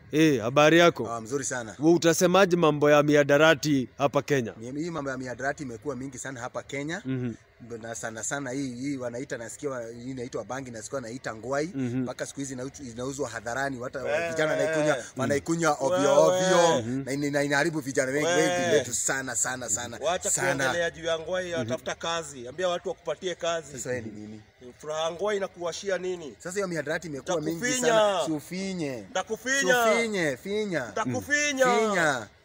Habari yako? Mzuri sana. Wewe utasemaje mambo ya mihadarati hapa Kenya? Hii mambo ya mihadarati imekuwa mingi sana hapa Kenya. Na sana hii wanaita, nasikia hii inaitwa bangi, nasikia wanaita ngwai. Mpaka siku hizi inauzwa hadharani, hata vijana wanaikunywa ovyo na inaharibu vijana wengi wetu sana. Wacha kuongelea juu ya ngwai, tafuta kazi. Ambia watu wakupatie kazi. Sasa ni nini? Furaha ngwai inakuashia nini? Sasa hiyo mihadarati imekuwa mingi sana. Ufinye. Ndakufinya. Finya. Ndakufinya.